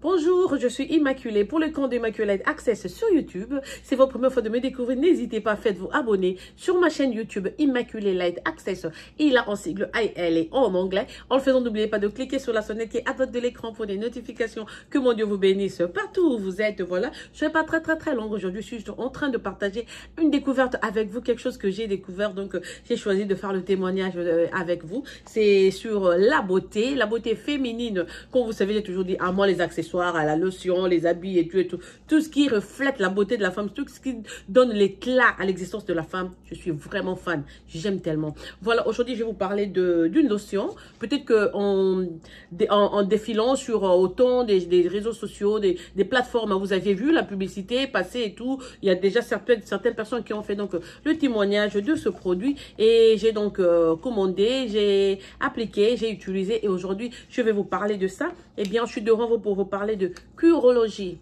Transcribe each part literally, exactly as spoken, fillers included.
Bonjour, je suis Immaculée pour le compte d'Immaculate Access sur YouTube. C'est votre première fois de me découvrir. N'hésitez pas, faites-vous abonner sur ma chaîne YouTube Immaculate Access. Il a en sigle I L et en anglais. En le faisant, n'oubliez pas de cliquer sur la sonnette qui est à droite de l'écran pour des notifications. Que mon Dieu vous bénisse partout où vous êtes. Voilà, je ne vais pas très très très longue aujourd'hui. Je suis en train de partager une découverte avec vous, quelque chose que j'ai découvert. Donc, j'ai choisi de faire le témoignage avec vous. C'est sur la beauté, la beauté féminine. Comme vous savez, j'ai toujours dit à moi les accessoires, à la lotion, les habits et tout et tout. Tout ce qui reflète la beauté de la femme, tout ce qui donne l'éclat à l'existence de la femme. Je suis vraiment fan. J'aime tellement. Voilà, aujourd'hui, je vais vous parler d'une lotion. Peut-être qu'en en, en défilant sur autant des, des réseaux sociaux, des, des plateformes, vous avez vu la publicité passer et tout. Il y a déjà certaines, certaines personnes qui ont fait donc le témoignage de ce produit. Et j'ai donc euh, commandé, j'ai appliqué, j'ai utilisé. Et aujourd'hui, je vais vous parler de ça. Eh bien, je suis devant vous pour vous parler de Curology.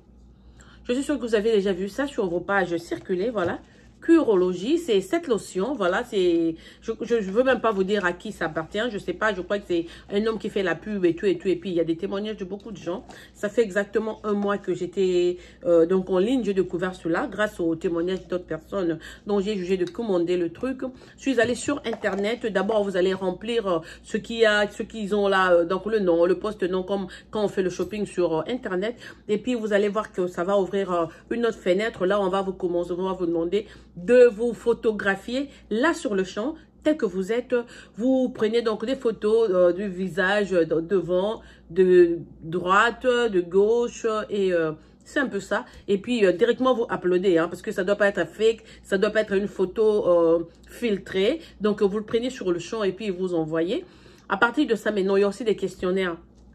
Je suis sûre que vous avez déjà vu ça sur vos pages circulées, voilà. Curology, c'est cette lotion, voilà, c'est, je, je, je veux même pas vous dire à qui ça appartient, je sais pas, je crois que c'est un homme qui fait la pub et tout et tout, et puis il y a des témoignages de beaucoup de gens. Ça fait exactement un mois que j'étais euh, donc en ligne, j'ai découvert cela grâce aux témoignages d'autres personnes dont j'ai jugé de commander le truc. Je suis allée sur internet, d'abord vous allez remplir euh, ce qu'il y a, ce qu'ils ont là, euh, donc le nom, le poste nom, comme quand on fait le shopping sur euh, internet, et puis vous allez voir que ça va ouvrir euh, une autre fenêtre, là on va vous commencer, on va vous demander de vous photographier là sur le champ tel que vous êtes. Vous prenez donc des photos euh, du visage de, devant, de droite, de gauche et euh, c'est un peu ça. Et puis euh, directement vous uploadez, hein, parce que ça doit pas être fake, ça doit pas être une photo euh, filtrée. Donc vous le prenez sur le champ et puis vous envoyez. À partir de ça, maintenant il y a aussi des questionnaires.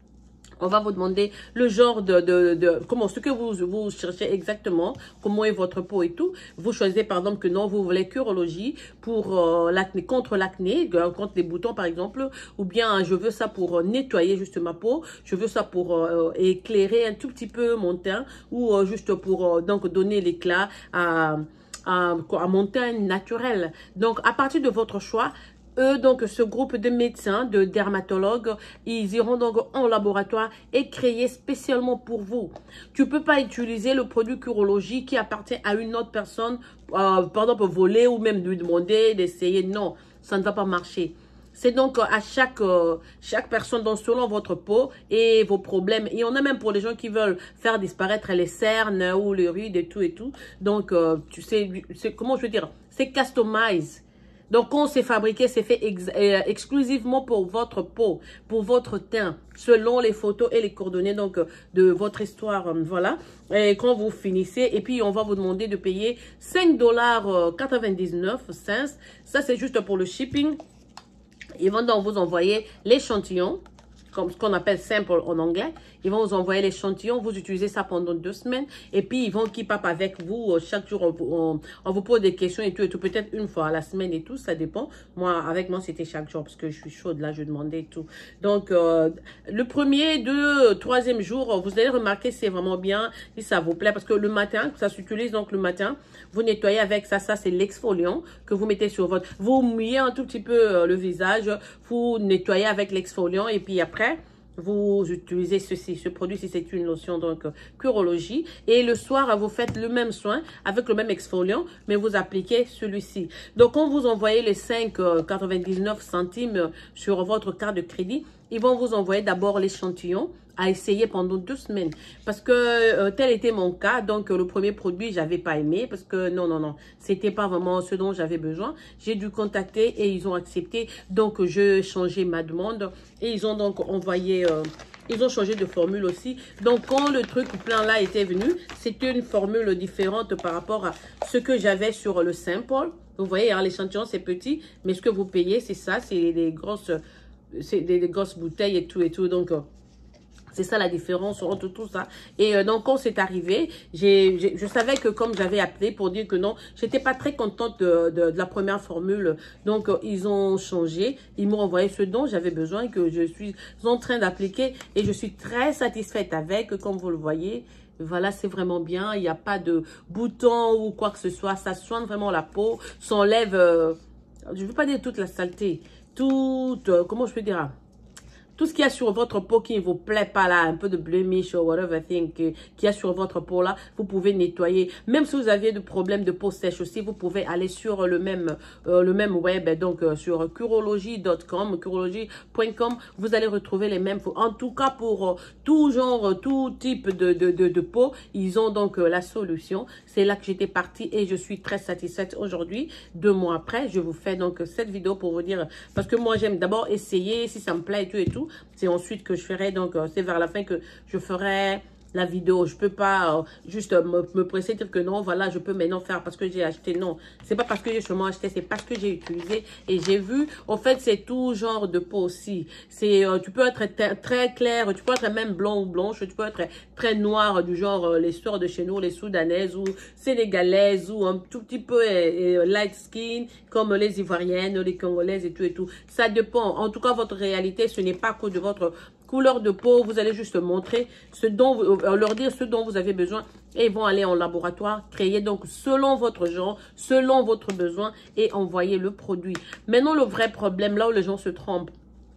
On va vous demander le genre de, de, de comment, ce que vous, vous cherchez exactement, comment est votre peau et tout. Vous choisissez par exemple que non, vous voulez Curology pour euh, l'acné, contre l'acné, contre les boutons par exemple, ou bien je veux ça pour nettoyer juste ma peau, je veux ça pour euh, éclairer un tout petit peu mon teint, ou euh, juste pour euh, donc donner l'éclat à, à, à mon teint naturel. Donc à partir de votre choix, eux, donc, ce groupe de médecins, de dermatologues, ils iront donc en laboratoire et créer spécialement pour vous. Tu ne peux pas utiliser le produit Curology qui appartient à une autre personne, euh, par exemple, voler ou même lui demander d'essayer. Non, ça ne va pas marcher. C'est donc à chaque, euh, chaque personne, donc selon votre peau et vos problèmes. Et on a même pour les gens qui veulent faire disparaître les cernes ou les rides et tout et tout. Donc, euh, tu sais, c'est comment je veux dire, c'est customize. Donc, quand c'est fabriqué, c'est fait ex euh, exclusivement pour votre peau, pour votre teint, selon les photos et les coordonnées donc de votre histoire. Euh, voilà. Et quand vous finissez, et puis on va vous demander de payer cinq dollars quatre-vingt-dix-neuf cents. Ça, c'est juste pour le shipping. Ils vont donc vous envoyer l'échantillon, comme ce qu'on appelle sample en anglais. Ils vont vous envoyer l'échantillon, vous utilisez ça pendant deux semaines et puis ils vont keep up avec vous. Chaque jour, on, on, on vous pose des questions et tout, et tout, peut-être une fois à la semaine et tout, ça dépend. Moi, avec moi, c'était chaque jour parce que je suis chaude, là, je demandais et tout. Donc, euh, le premier, deux, troisième jour, vous allez remarquer, c'est vraiment bien, si ça vous plaît, parce que le matin, ça s'utilise donc le matin, vous nettoyez avec ça, ça c'est l'exfoliant que vous mettez sur votre, vous mouillez un tout petit peu le visage, vous nettoyez avec l'exfoliant et puis après, vous utilisez ceci, ce produit si c'est une lotion donc Curology. Et le soir, vous faites le même soin avec le même exfoliant, mais vous appliquez celui-ci. Donc, quand vous envoyez les cinq quatre-vingt-dix-neuf centimes sur votre carte de crédit, ils vont vous envoyer d'abord l'échantillon à essayer pendant deux semaines. Parce que euh, tel était mon cas. Donc, euh, le premier produit, j'avais pas aimé. Parce que non, non, non. C'était pas vraiment ce dont j'avais besoin. J'ai dû contacter et ils ont accepté. Donc, je changé ma demande. Et ils ont donc envoyé... Euh, ils ont changé de formule aussi. Donc, quand le truc plein là était venu, c'était une formule différente par rapport à ce que j'avais sur le sample. Vous voyez, hein, l'échantillon, c'est petit. Mais ce que vous payez, c'est ça. C'est des grosses... C'est des, des grosses bouteilles et tout et tout. Donc... Euh, c'est ça la différence entre tout ça. Et euh, donc, quand c'est arrivé, j'ai, je savais que comme j'avais appelé pour dire que non, j'étais pas très contente de, de, de la première formule. Donc, euh, ils ont changé. Ils m'ont envoyé ce dont j'avais besoin et que je suis en train d'appliquer. Et je suis très satisfaite avec, comme vous le voyez. Voilà, c'est vraiment bien. Il n'y a pas de boutons ou quoi que ce soit. Ça soigne vraiment la peau. Ça enlève, euh, je ne veux pas dire toute la saleté. Toute, euh, comment je peux dire tout ce qu'il y a sur votre peau qui ne vous plaît pas là, un peu de blemish ou whatever thing qu'il y a sur votre peau là, vous pouvez nettoyer. Même si vous avez des problèmes de peau sèche aussi, vous pouvez aller sur le même, euh, le même web, donc euh, sur curology point com, curology point com, vous allez retrouver les mêmes. En tout cas, pour euh, tout genre, tout type de, de, de, de peau, ils ont donc euh, la solution. C'est là que j'étais partie et je suis très satisfaite aujourd'hui. Deux mois après, je vous fais donc cette vidéo pour vous dire, parce que moi j'aime d'abord essayer, si ça me plaît et tout et tout. C'est ensuite que je ferai, donc euh, c'est vers la fin que je ferai la vidéo. Je peux pas euh, juste euh, me, me presser dire que non, voilà, je peux maintenant faire parce que j'ai acheté. Non, c'est pas parce que j'ai seulement acheté, c'est parce que j'ai utilisé et j'ai vu. En fait, c'est tout genre de peau aussi. C'est, euh, tu peux être très clair, tu peux être même blanc ou blanche, tu peux être très noir du genre euh, les sœurs de chez nous, les soudanaises ou sénégalaises ou un tout petit peu euh, euh, light skin comme les ivoiriennes, les congolaises et tout et tout. Ça dépend. En tout cas, votre réalité, ce n'est pas que de votre couleur de peau. Vous allez juste montrer ce dont vous, leur dire ce dont vous avez besoin et ils vont aller en laboratoire, créer donc selon votre genre, selon votre besoin et envoyer le produit. Maintenant, le vrai problème, là où les gens se trompent,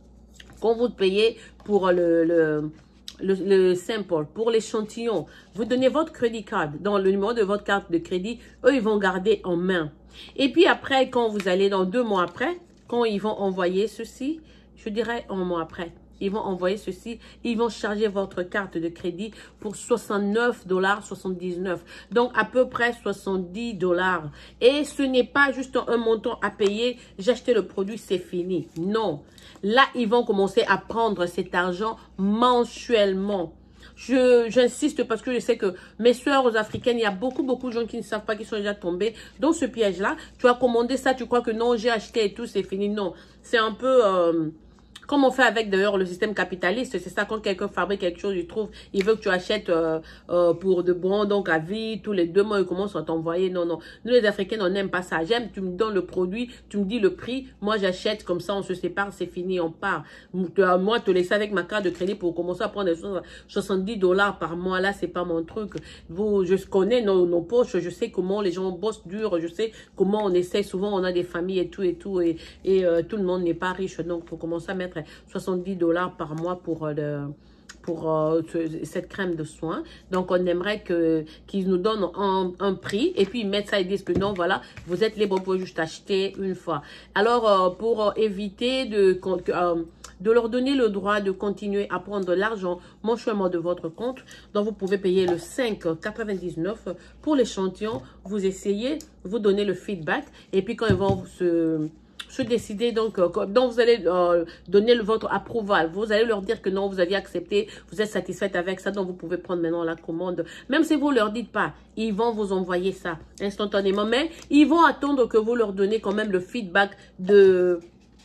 quand vous payez pour le, le, le, le sample, pour l'échantillon, vous donnez votre credit card dans le numéro de votre carte de crédit, eux, ils vont garder en main. Et puis après, quand vous allez dans deux mois après, quand ils vont envoyer ceci, je dirais un mois après, ils vont envoyer ceci, ils vont charger votre carte de crédit pour soixante-neuf dollars soixante-dix-neuf. Donc, à peu près soixante-dix dollars. Et ce n'est pas juste un montant à payer. J'ai acheté le produit, c'est fini. Non. Là, ils vont commencer à prendre cet argent mensuellement. J'insiste parce que je sais que mes soeurs africaines, il y a beaucoup, beaucoup de gens qui ne savent pas, qui sont déjà tombés dans ce piège-là. Tu as commandé ça, tu crois que non, j'ai acheté et tout, c'est fini. Non. C'est un peu... Euh, Comme on fait avec d'ailleurs le système capitaliste, c'est ça, quand quelqu'un fabrique quelque chose, il trouve, il veut que tu achètes euh, euh, pour de bon, donc à vie, tous les deux mois, il commence à t'envoyer. Non, non. Nous les Africains, on n'aime pas ça. J'aime, tu me donnes le produit, tu me dis le prix, moi j'achète, comme ça on se sépare, c'est fini, on part. Moi, te laisser avec ma carte de crédit pour commencer à prendre des soixante-dix dollars par mois, là, c'est pas mon truc. Vous, je connais nos, nos poches, je sais comment les gens bossent dur, je sais comment on essaie, souvent on a des familles et tout et tout, et, et euh, tout le monde n'est pas riche, donc pour commencer à mettre soixante-dix dollars par mois pour, euh, le, pour euh, cette crème de soin. Donc, on aimerait que qu'ils nous donnent un, un prix et puis ils mettent ça, ils disent que non, voilà, vous êtes libre pour juste acheter une fois. Alors, euh, pour euh, éviter de... Euh, de leur donner le droit de continuer à prendre l'argent mensuellement de votre compte. Donc, vous pouvez payer le cinq quatre-vingt-dix-neuf pour l'échantillon. Vous essayez, vous donnez le feedback et puis quand ils vont se... se décider, donc, euh, donc vous allez euh, donner le, votre approval. Vous allez leur dire que non, vous aviez accepté, vous êtes satisfaite avec ça, donc vous pouvez prendre maintenant la commande. Même si vous ne leur dites pas, ils vont vous envoyer ça instantanément, mais ils vont attendre que vous leur donnez quand même le feedback de...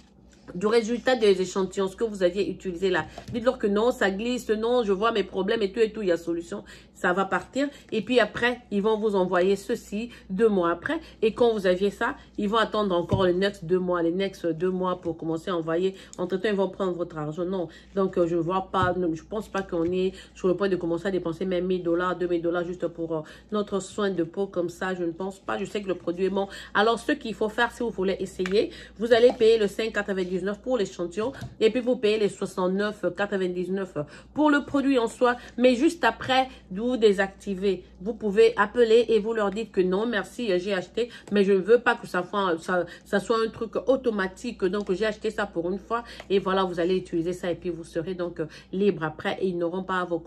du résultat des échantillons, ce que vous aviez utilisé là. Dites-leur que non, ça glisse, non, je vois mes problèmes et tout et tout, il y a solution, ça va partir. Et puis après, ils vont vous envoyer ceci deux mois après. Et quand vous aviez ça, ils vont attendre encore les next deux mois, les next deux mois pour commencer à envoyer. Entre-temps, ils vont prendre votre argent. Non, donc euh, je ne vois pas, je ne pense pas qu'on est sur le point de commencer à dépenser même mille dollars, deux mille dollars juste pour euh, notre soin de peau comme ça. Je ne pense pas, je sais que le produit est bon. Alors, ce qu'il faut faire, si vous voulez essayer, vous allez payer le cinq quatre-vingt-dix-neuf pour l'échantillon et puis vous payez les soixante-neuf quatre-vingt-dix-neuf pour le produit en soi, mais juste après vous désactivez, vous pouvez appeler et vous leur dites que non merci, j'ai acheté mais je ne veux pas que ça soit, ça, ça soit un truc automatique, donc j'ai acheté ça pour une fois et voilà, vous allez utiliser ça et puis vous serez donc libre après et ils n'auront pas vos,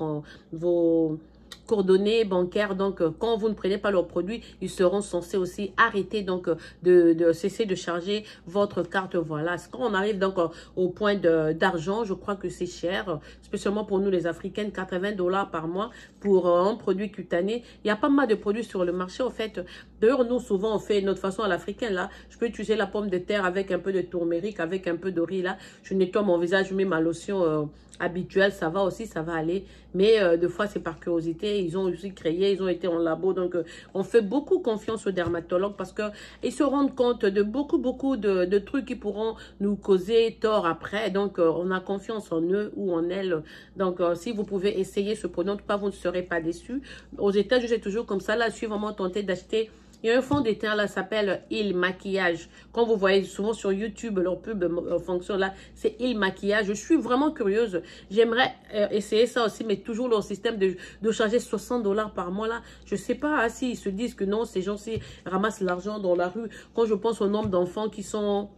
vos coordonnées bancaires. Donc euh, quand vous ne prenez pas leurs produits, ils seront censés aussi arrêter donc euh, de, de cesser de charger votre carte. Voilà, quand on arrive donc euh, au point d'argent, je crois que c'est cher, euh, spécialement pour nous les Africaines, quatre-vingts dollars par mois pour euh, un produit cutané. Il y a pas mal de produits sur le marché en fait. D'ailleurs, nous souvent on fait notre façon à l'africaine là. Je peux utiliser la pomme de terre avec un peu de tourmérique, avec un peu de riz là. Je nettoie mon visage, je mets ma lotion euh, habituelle, ça va aussi, ça va aller. Mais euh, deux fois c'est par curiosité. Ils ont aussi créé, ils ont été en labo. Donc, euh, on fait beaucoup confiance aux dermatologues parce qu'ils se rendent compte de beaucoup, beaucoup de, de trucs qui pourront nous causer tort après. Donc, euh, on a confiance en eux ou en elles. Donc, euh, si vous pouvez essayer ce produit, en tout cas, vous ne serez pas déçus. Aux États, je sais toujours comme ça. Là, je suis vraiment tentée d'acheter Il y a un fond de teint là, s'appelle Il Maquillage. Quand vous voyez souvent sur YouTube, leur pub euh, fonction là, c'est Il Maquillage. Je suis vraiment curieuse. J'aimerais euh, essayer ça aussi, mais toujours leur système de, de charger soixante dollars par mois là. Je sais pas hein, s'ils se disent que non, ces gens-ci ramassent l'argent dans la rue. Quand je pense au nombre d'enfants qui sont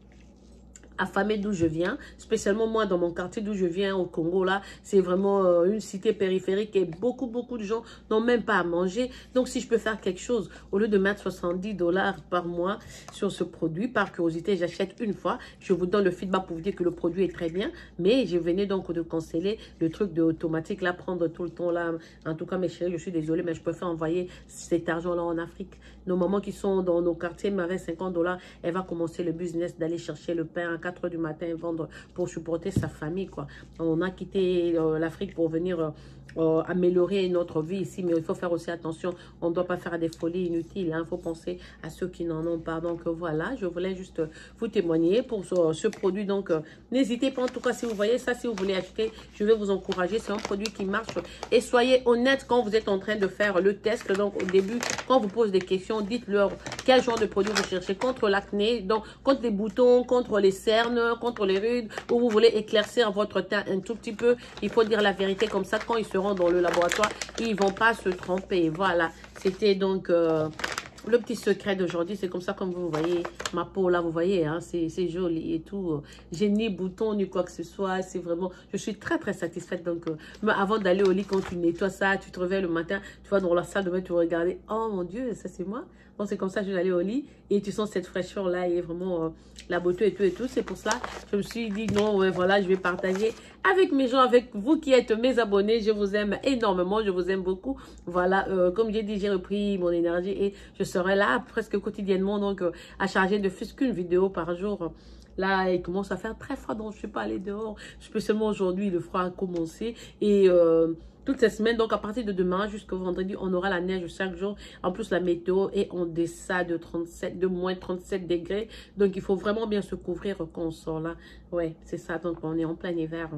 affamés d'où je viens, spécialement moi dans mon quartier d'où je viens au Congo là, c'est vraiment euh, une cité périphérique et beaucoup beaucoup de gens n'ont même pas à manger. Donc si je peux faire quelque chose, au lieu de mettre soixante-dix dollars par mois sur ce produit, par curiosité j'achète une fois, je vous donne le feedback pour vous dire que le produit est très bien, mais je venais donc de canceller le truc de automatique là, prendre tout le temps là. En tout cas mes chéris, je suis désolée, mais je préfère envoyer cet argent là en Afrique. Nos mamans qui sont dans nos quartiers, mais avec cinquante dollars, elle va commencer le business d'aller chercher le pain à quatre heures du matin et vendre pour supporter sa famille, quoi. On a quitté euh, l'Afrique pour venir euh, euh, améliorer notre vie ici, mais il faut faire aussi attention. On ne doit pas faire des folies inutiles. Il hein. faut penser à ceux qui n'en ont pas. Donc voilà, je voulais juste vous témoigner pour ce, ce produit. Donc euh, n'hésitez pas, en tout cas, si vous voyez ça, si vous voulez acheter, je vais vous encourager. C'est un produit qui marche. Et soyez honnête quand vous êtes en train de faire le test. Donc au début, quand vous posez des questions, dites-leur quel genre de produit vous cherchez contre l'acné, donc contre les boutons, contre les cernes, contre les rides, ou vous voulez éclaircir votre teint un tout petit peu. Il faut dire la vérité, comme ça quand ils seront dans le laboratoire, ils vont pas se tromper. Voilà, c'était donc euh, le petit secret d'aujourd'hui. C'est comme ça, comme vous voyez ma peau là, vous voyez hein, c'est joli et tout. J'ai ni bouton ni quoi que ce soit. C'est vraiment, je suis très très satisfaite. Donc euh, mais avant d'aller au lit, quand tu nettoies ça, tu te réveilles le matin, tu vas dans la salle de bain, tu vas regarder, oh mon Dieu, ça c'est moi. Bon, c'est comme ça, je vais aller au lit et tu sens cette fraîcheur là et vraiment euh, la beauté et tout et tout. C'est pour ça je me suis dit non, ouais, voilà, je vais partager avec mes gens, avec vous qui êtes mes abonnés. Je vous aime énormément, je vous aime beaucoup. Voilà, euh, comme j'ai dit, j'ai repris mon énergie et je serai là presque quotidiennement, donc euh, à charger de plus qu'une vidéo par jour. Là, il commence à faire très froid, donc je ne suis pas allée dehors. Spécialement aujourd'hui, le froid a commencé. Et euh, toute cette semaine, donc à partir de demain jusqu'au vendredi, on aura la neige chaque jour. En plus, la météo est en deçà de trente-sept, de moins trente-sept degrés. Donc, il faut vraiment bien se couvrir quand on sort là. Ouais, c'est ça. Donc, on est en plein hiver.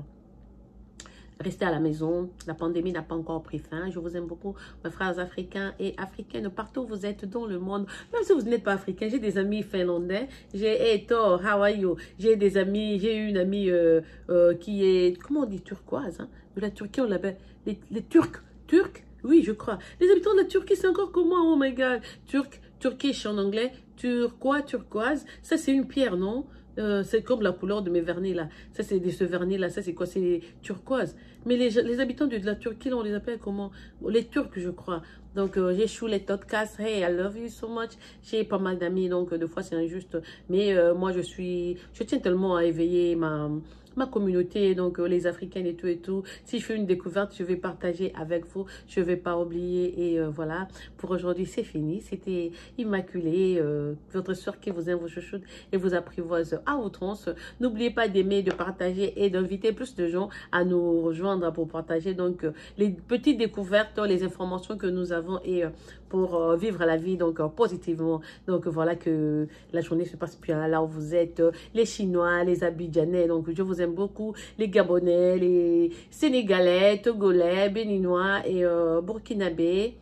Restez à la maison, la pandémie n'a pas encore pris fin. Je vous aime beaucoup, mes frères africains et africaines, partout où vous êtes dans le monde. Même si vous n'êtes pas africain, j'ai des amis finlandais. J'ai hey, Thor, how are you? J'ai des amis, j'ai une amie euh, euh, qui est, comment on dit, turquoise, hein? De la Turquie, on l'appelle, les, les Turcs, Turcs, oui, je crois. Les habitants de la Turquie, c'est encore comment? Oh my God, Turc, Turkish en anglais, turquoise, turquoise. Ça, c'est une pierre, non? Euh, c'est comme la couleur de mes vernis là. Ça c'est de ce vernis là. Ça c'est quoi? C'est turquoise. Mais les, les habitants de, de la Turquie là, on les appelle comment? Les Turcs je crois. Donc euh, j'ai chou les podcasts. Hey, I love you so much. J'ai pas mal d'amis donc euh, des fois c'est injuste. Mais euh, moi je suis, je tiens tellement à éveiller ma ma communauté, donc euh, les Africaines et tout et tout. Si je fais une découverte, je vais partager avec vous. Je vais pas oublier. Et euh, voilà, pour aujourd'hui, c'est fini. C'était Immaculée, euh, votre soeur qui vous aime, vous chouchoute et vous apprivoise à outrance. N'oubliez pas d'aimer, de partager et d'inviter plus de gens à nous rejoindre pour partager donc euh, les petites découvertes, les informations que nous avons et euh, pour euh, vivre la vie donc euh, positivement. Donc voilà, que la journée se passe bien là où vous êtes. Euh, les Chinois, les Abidjanais, donc je vous aime beaucoup, les Gabonais, les Sénégalais, Togolais, Béninois et euh, Burkinabés.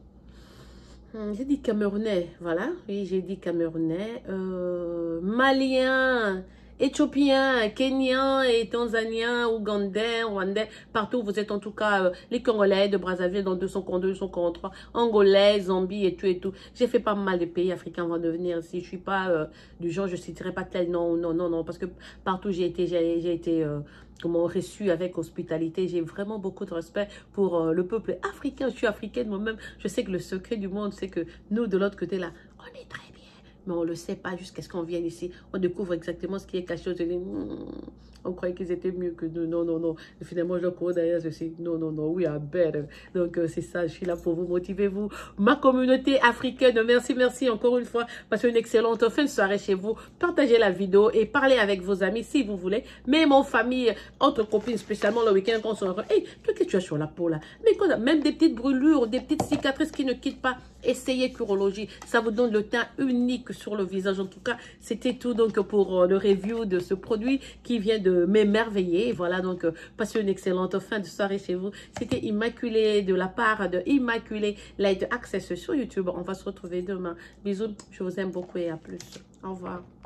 Hum, j'ai dit Camerounais, voilà, oui, j'ai dit Camerounais, euh, Maliens, Éthiopiens, Kenyans et Tanzaniens, Ougandais, Rwandais, partout où vous êtes en tout cas, euh, les Congolais de Brazzaville dans deux cent quarante-deux, deux cent quarante-trois, Angolais, Zambie et tout et tout. J'ai fait pas mal de pays africains avant de venir ici. Je suis pas euh, du genre, je citerai pas tel nom, non, non, non, parce que partout j'ai été, j'ai été euh, comment reçu avec hospitalité. J'ai vraiment beaucoup de respect pour euh, le peuple africain. Je suis africaine moi-même. Je sais que le secret du monde, c'est que nous, de l'autre côté là, on est très bien. Mais on ne le sait pas jusqu'à ce qu'on vienne ici. On découvre exactement ce qui est caché. On croyait qu'ils étaient mieux que nous. Non, non, non. Et finalement, je cours derrière. Je suis, non, non, non, we are better. Donc, euh, c'est ça. Je suis là pour vous motiver, vous. Ma communauté africaine. Merci, merci encore une fois. Passez une excellente fin de soirée chez vous. Partagez la vidéo et parlez avec vos amis si vous voulez. Même en famille, entre copines, spécialement le week-end, quand on se rend. Hey, toi, qu'est-ce que tu as sur la peau là? Mais quoi, même des petites brûlures, des petites cicatrices qui ne quittent pas. Essayez Curologie. Ça vous donne le teint unique que sur le visage. En tout cas, c'était tout donc pour le review de ce produit qui vient de m'émerveiller. Voilà, donc passez une excellente fin de soirée chez vous. C'était Immaculée de la part de Immaculée Light Access sur YouTube. On va se retrouver demain. Bisous, je vous aime beaucoup et à plus. Au revoir.